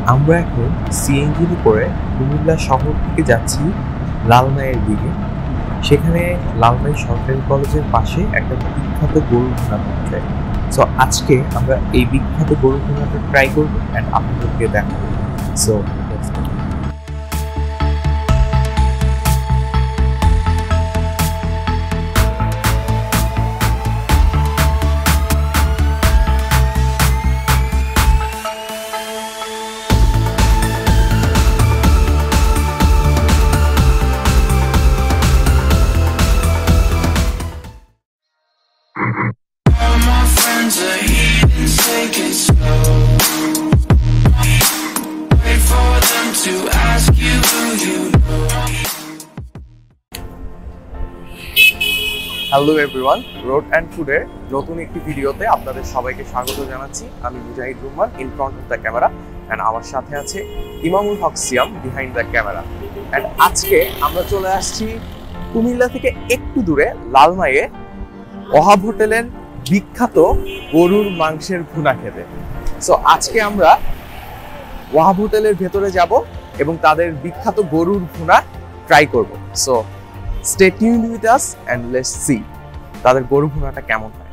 আমরা এখন সিএনজিতে করে কুমিল্লা শহর থেকে যাচ্ছি লালমাইয়ের দিকে। সেখানে লালমাই সরকারি কলেজের পাশে একটা বিখ্যাত গরুর ভুনা পাওয়া যায়। সো আজকে আমরা এই বিখ্যাত গরুর ভুনাটা ট্রাই করবো অ্যান্ড আপনাদেরকে দেখাবো। So hello everyone, road and ফুডের নতুন একটি ভিডিওতে আপনাদের সবাইকে স্বাগত জানাচ্ছি। আমি Mujahid Rahman, in front of the camera, and আমার সাথে আছে Imamul Haque Siam, behind the camera. And আজকে আমরা চলে আসছি কুমিল্লা থেকে একটু দূরে লালমাইয়ে ওহাব হোটেলের বিখ্যাত গরুর মাংসের ভুনা খেতে। সো আজকে আমরা ওহাব হোটেলের ভেতরে যাব এবং তাদের বিখ্যাত গরুর ভুনা ট্রাই করব। So stay tuned with us and let's see তাদের গরু ভুনাটা কেমন হয়।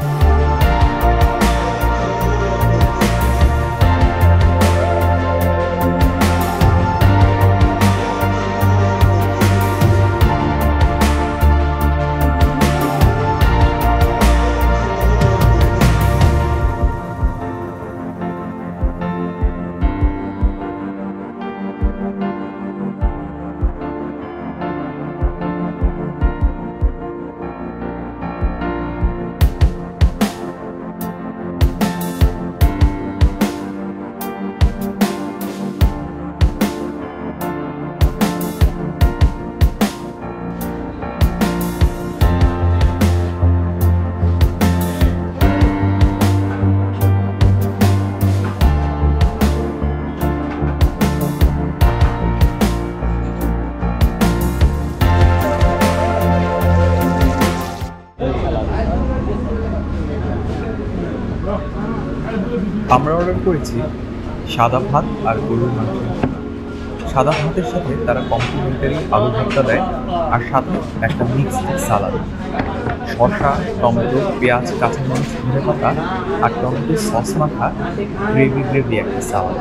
আমরা অর্ডার করেছি সাদা ভাত আর গরুর মাংস। সাদা ভাতের সাথে তারা কমপ্লিমেন্টারি আলু ভর্তা দেয়, আর সাথে একটা মিক্সড সালাদ, শসা, টমেটো, পেঁয়াজ, কাঁচামরিচ, ধনেপাতা আর টমেটো সস মাখা গ্রেভি একটা সালাদ।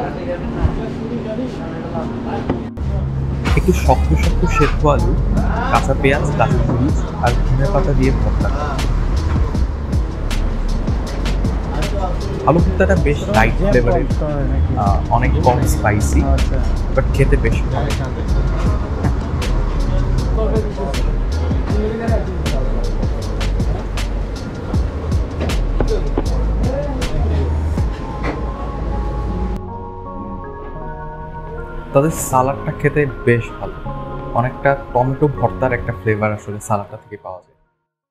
একটু শক্ত শক্ত সেদ্ধ আলু, কাঁচা পেঁয়াজ, কাঁচামরিচ আর ধনেপাতা দিয়ে ভর্তা। আলু ভর্তাটা বেশ লাইট ফ্লেভারের, অনেক কম স্পাইসি, বাট খেতে বেশ ভালো। তাদের সালাডটা খেতে বেশ ভালো, অনেকটা টমেটো ভর্তার একটা ফ্লেভার আসলে সালাডটা থেকে পাওয়া যায়।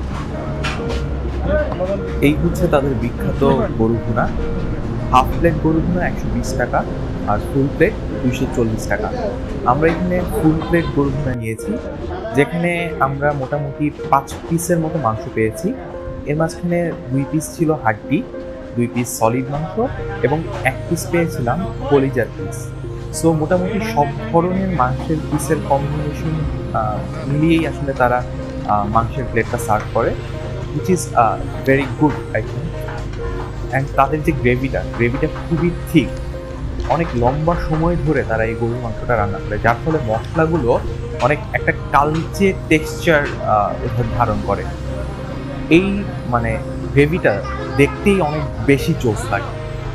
এই হচ্ছে তাদের বিখ্যাত গরু ভুনা। হাফ প্লেট গরু ভুনা 120 টাকা আর ফুল প্লেট 240 টাকা। আমরা এখানে ফুল প্লেট গরু ভুনা নিয়েছি, যেখানে আমরা মোটামুটি 5 পিসের মতো মাংস পেয়েছি। এর মাঝখানে 2 পিস ছিল হাড্ডি, 2 পিস সলিড মাংস এবং 1 পিস পেয়েছিলাম কলিজার পিস। সো মোটামুটি সব ধরনের মাংসের পিসের কম্বিনেশন মিলিয়েই আসলে তারা মাংসের প্লেটটা সার্ভ করে, which is very good I think. And তাদের যে গ্রেভিটা খুবই ঠিক, অনেক লম্বা সময় ধরে তারা এই গরুর মাংসটা রান্না করে, যার ফলে মশলাগুলো অনেক একটা কালচে টেক্সচার ধারণ করে। এই মানে গ্রেভিটা দেখতেই অনেক বেশি চোস লাগে।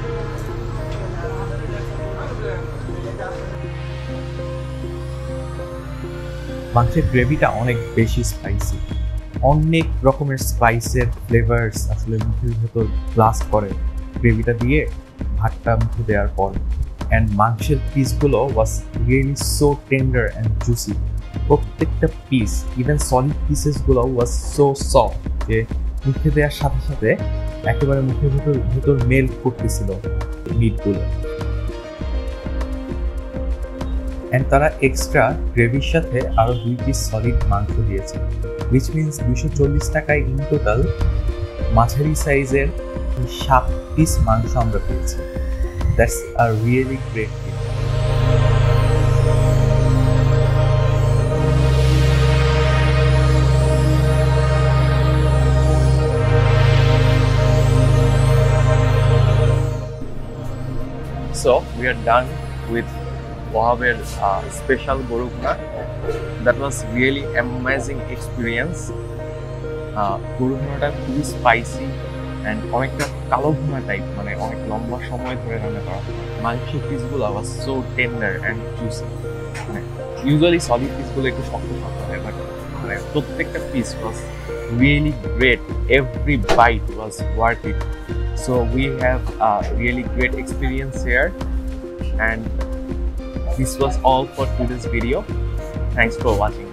মাংসের গ্রেভিটা অনেক বেশি স্পাইসি, অনেক রকমের স্পাইসের ফ্লেভার্স আসলে মুখের ভেতর ব্লাস্ট করে গ্রেভিটা দিয়ে ভাতটা মুখে দেওয়ার পর। অ্যান্ড মাংসের পিসগুলো was really so tender and juicy. প্রত্যেকটা পিস, ইভেন সলিড পিসেসগুলো ওয়াজ সো সফট যে মুখে দেওয়ার সাথে সাথে একেবারে মুখের ভেতর মেল্ট করতেছিল মিটগুলো। অ্যান্ড তারা এক্সট্রা গ্রেভির সাথে আরও 2 পিস সলিড মাংস দিয়েছে, which means 240 টাকায় ইন টোটাল মাঝারি সাইজের 7 পিস মাংস আমরা পেয়েছি। That's a really great deal. So we are done with Wahab's special Goro Bhuna. That was really amazing experience. Goro Bhunata খুবই স্পাইসি অ্যান্ড অনেকটা কালো ভুনা টাইপ, মানে অনেক লম্বা সময় ধরে রান্না করা। মাংসের পিসগুলো was so tender and juicy. মানে ইউজুয়ালি সলিড পিসগুলো একটু শক্ত শক্ত হয়, বাট মানে প্রত্যেকটা piece was really great. Every bite was worth it. So we have a really great experience here, and this was all for today's video. Thanks for watching.